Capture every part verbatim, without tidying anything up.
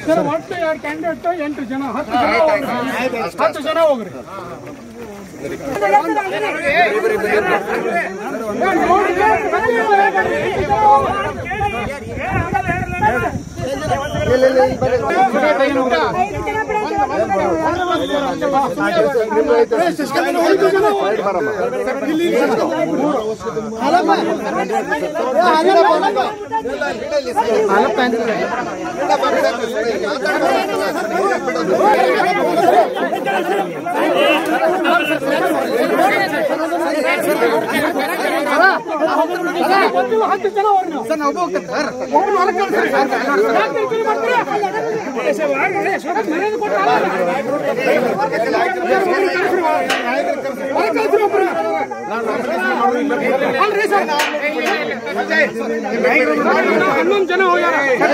sir ಒಟ್ಟು ಎರಡು candidate ಎಂಟು ಜನ ಹತ್ತು ಜನ ಹತ್ತು ಜನ ಹೋಗ್ರಿ ಹತ್ತು ಜನ ಸರ್ ನಾವು ಹನ್ನೊಂದು ಜನ ಹೋಗ್ಯಾರ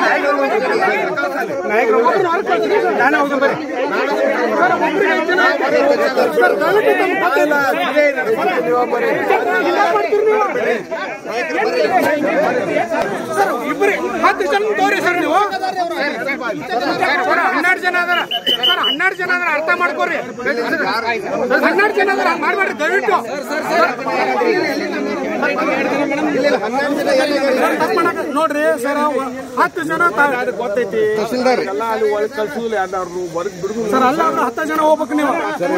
ಸರ್ ಇಬ್ಬರಿ ಹತ್ತು ಜನ ತೋರಿ ಸರ್ ನೀವು ಹನ್ನೆರಡು ಜನ ಅದಾರ ಸರ್ ಹನ್ನೆರಡು ಜನ ಅದಾರ ಅರ್ಥ ಮಾಡ್ಕೋರಿ ಹನ್ನೆರಡು ಜನ ಅದಾರ ಮಾಡ್ಬೇಡ್ರಿ ದಯವಿಟ್ಟು ನೋಡ್ರಿ ಸರ್ ಹತ್ತು ಜನ ಗೊತ್ತೈತಿ ಎಲ್ಲ ಅಲ್ಲಿ ಒಳಗೆ ಕಳ್ಸುದಿಲ್ಲ ಯಾರು ಹೊರಗೆ ಬಿಡುದು ಸರ್ ಅಲ್ಲ ಅವ್ರು ಹತ್ತು ಜನ ಹೋಗ್ಬೇಕು ನೀವು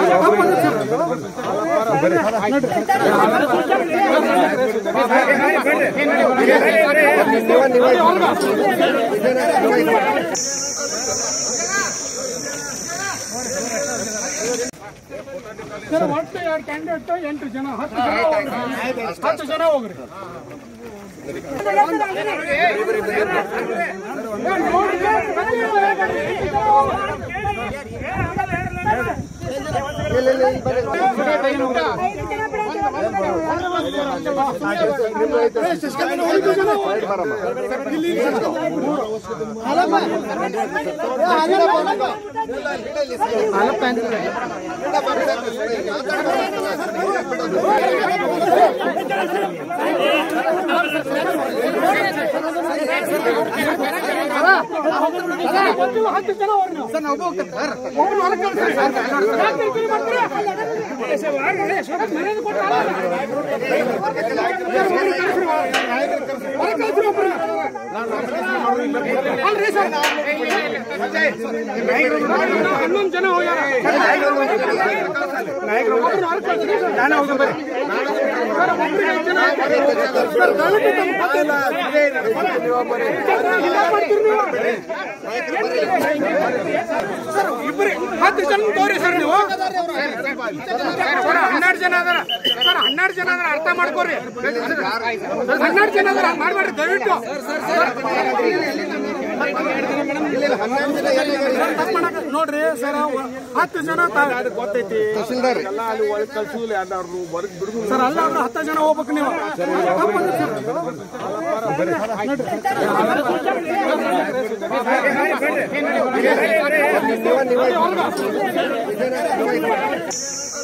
ಸರ್ ಒಟ್ಟು ಎರಡು ಕ್ಯಾಂಡಿಡೇಟ್ ಎಂಟು ಜನ ಹತ್ತು ಜನ ಹತ್ತು ಜನ ಹೋಗ್ರಿ ಹತ್ತು ಜನ ಸರ್ ನಾವು ಹನ್ನೊಂದು ಜನ ಹೋಗ್ಯಾರ ಸರ್ ಇಬ್ಬರಿ ಹತ್ತು ಜನ ತೋರಿ ಸರ್ ನೀವು ಹನ್ನೆರಡು ಜನ ಅದಾರ ಸರ್ ಹನ್ನೆರಡು ಜನ ಅದಾರ ಅರ್ಥ ಮಾಡ್ಕೋರಿ ಹನ್ನೆರಡು ಜನ ಅದಾರ ಮಾಡ್ಬೇಡ್ರಿ ದಯವಿಟ್ಟು ನೋಡ್ರಿ ಸರ್ ಹತ್ತು ಜನ ಗೊತ್ತೈತಿ ಎಲ್ಲ ಅಲ್ಲಿ ಒಳಗೆ ಕಳ್ಸುದಿಲ್ಲ ಯಾರು ಹೊರಗೆ ಬಿಡುದು ಸರ್ ಅಲ್ಲ ಅವ್ರು ಹತ್ತು ಜನ ಹೋಗ್ಬೇಕು ನೀವು ನೀವು